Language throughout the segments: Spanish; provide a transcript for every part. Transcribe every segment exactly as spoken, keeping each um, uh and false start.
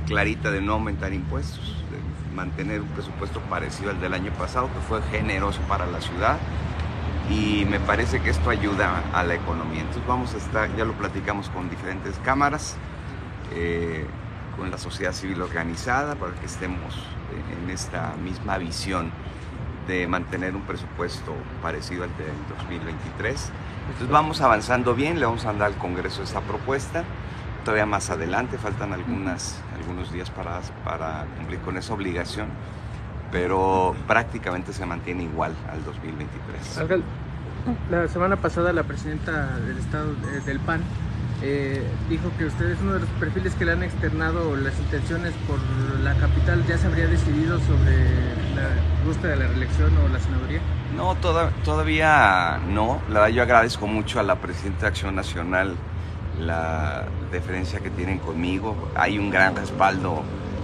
clarita de no aumentar impuestos, de mantener un presupuesto parecido al del año pasado, que fue generoso para la ciudad, y me parece que esto ayuda a la economía. Entonces vamos a estar, ya lo platicamos con diferentes cámaras, eh, con la sociedad civil organizada, para que estemos en esta misma visión de mantener un presupuesto parecido al del dos mil veintitrés. Entonces vamos avanzando bien, le vamos a mandar al Congreso esta propuesta. Todavía más adelante, faltan algunas, algunos días para, para cumplir con esa obligación, pero prácticamente se mantiene igual al dos mil veintitrés. Alcalde, la semana pasada la presidenta del Estado eh, del P A N eh, dijo que usted es uno de los perfiles que le han externado las intenciones por la capital. ¿Ya se habría decidido sobre la búsqueda de la reelección o la senaduría? No, toda, todavía no. La verdad, yo agradezco mucho a la presidenta de Acción Nacional la deferencia que tienen conmigo. Hay un gran respaldo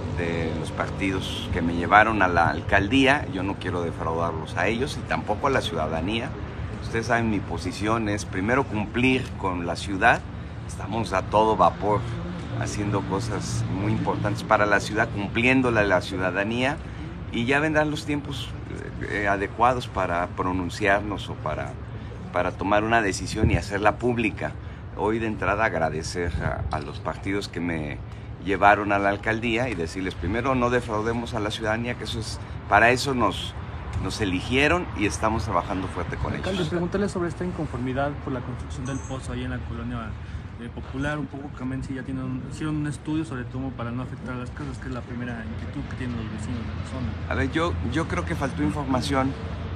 de los partidos que me llevaron a la alcaldía. Yo no quiero defraudarlos a ellos y tampoco a la ciudadanía. Ustedes saben, mi posición es primero cumplir con la ciudad. Estamos a todo vapor haciendo cosas muy importantes para la ciudad, cumpliéndole a la ciudadanía, y ya vendrán los tiempos eh, adecuados para pronunciarnos o para, para tomar una decisión y hacerla pública. Hoy de entrada agradecer a, a los partidos que me llevaron a la alcaldía y decirles primero no defraudemos a la ciudadanía, que eso es, para eso nos, nos eligieron y estamos trabajando fuerte con ellos. Alcalde, preguntarle sobre esta inconformidad por la construcción del pozo ahí en la colonia eh, popular, un poco también si ya tienen un, hicieron un estudio sobre todo para no afectar a las casas, que es la primera inquietud que tienen los vecinos de la zona. A ver, yo, yo creo que faltó información.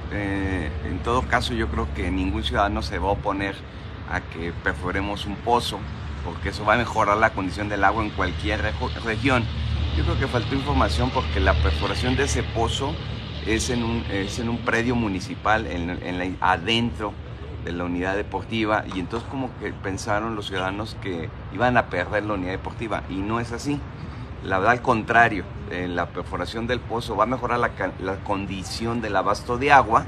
Eh, en todo caso, yo creo que ningún ciudadano se va a oponer a que perforemos un pozo, porque eso va a mejorar la condición del agua en cualquier región. Yo creo que faltó información porque la perforación de ese pozo es en un, es en un predio municipal, en, en la, adentro de la unidad deportiva, y entonces como que pensaron los ciudadanos que iban a perder la unidad deportiva, y no es así. La verdad, al contrario, eh, la perforación del pozo va a mejorar la, la condición del abasto de agua,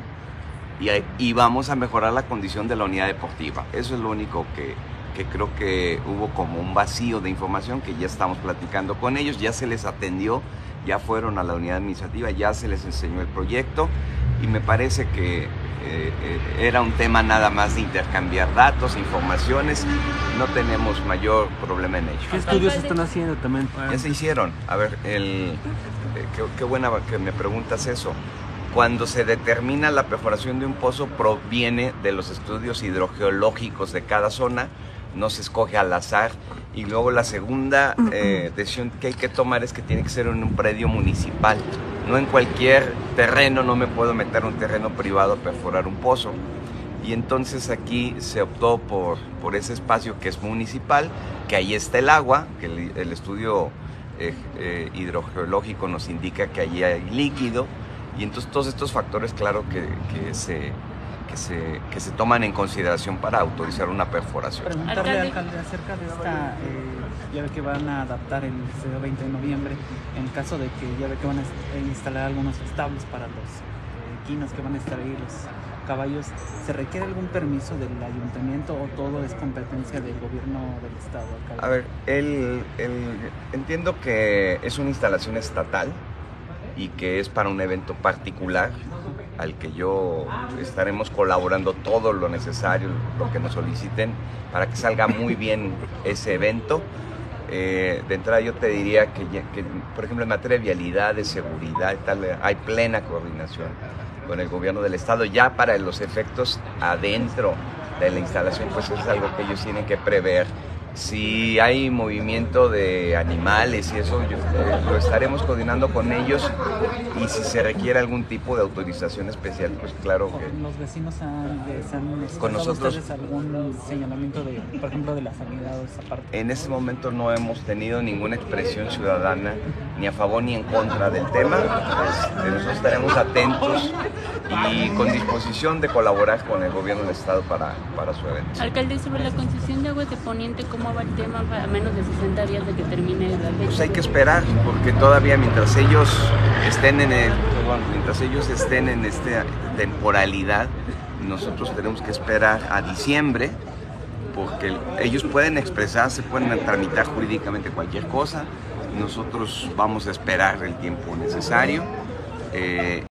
y, y vamos a mejorar la condición de la unidad deportiva. Eso es lo único que, que creo que hubo como un vacío de información, que ya estamos platicando con ellos, ya se les atendió, ya fueron a la unidad administrativa, ya se les enseñó el proyecto, y me parece que eh, eh, era un tema nada más de intercambiar datos, informaciones. No tenemos mayor problema en ello. ¿Qué estudios se están haciendo también? Ya se hicieron. A ver, el, eh, qué, qué buena que me preguntas eso. Cuando se determina la perforación de un pozo, proviene de los estudios hidrogeológicos de cada zona, no se escoge al azar. Y luego la segunda eh, decisión que hay que tomar es que tiene que ser en un predio municipal. No en cualquier terreno, no me puedo meter en un terreno privado a perforar un pozo. Y entonces aquí se optó por, por ese espacio que es municipal, que ahí está el agua, que el, el estudio eh, eh, hidrogeológico nos indica que allí hay líquido. Y entonces todos estos factores, claro, que, que, se, que, se, que se toman en consideración para autorizar una perforación. Preguntarle, alcalde, acerca de esta, eh, ya ve que van a adaptar el veinte de noviembre, en caso de que ya ve que van a instalar algunos establos para los eh, equinos que van a estar ahí, los caballos, ¿se requiere algún permiso del ayuntamiento o todo es competencia del gobierno del estado, alcalde? A ver, el, el, entiendo que es una instalación estatal y que es para un evento particular al que yo estaremos colaborando todo lo necesario, lo que nos soliciten, para que salga muy bien ese evento. Eh, de entrada yo te diría que, que, por ejemplo, en materia de vialidad, de seguridad y tal, hay plena coordinación con el gobierno del estado. Ya para los efectos adentro de la instalación, pues es algo que ellos tienen que prever. Si hay movimiento de animales y eso, yo, eh, lo estaremos coordinando con ellos, y si se requiere algún tipo de autorización especial, pues claro que... ¿Los vecinos han, se han con nosotros ustedes algún señalamiento, de, por ejemplo, de la sanidad o esa parte? En ese momento no hemos tenido ninguna expresión ciudadana ni a favor ni en contra del tema. Este, nosotros estaremos atentos y con disposición de colaborar con el gobierno del estado para, para su evento. Alcalde, sobre la concesión de aguas de Poniente, ¿cómo va el tema a menos de sesenta días de que termine la fecha? Pues hay que esperar, porque todavía mientras ellos estén en el, perdón, mientras ellos estén en esta temporalidad, nosotros tenemos que esperar a diciembre, porque ellos pueden expresarse, pueden tramitar jurídicamente cualquier cosa. nosotros vamos a esperar el tiempo necesario. Eh,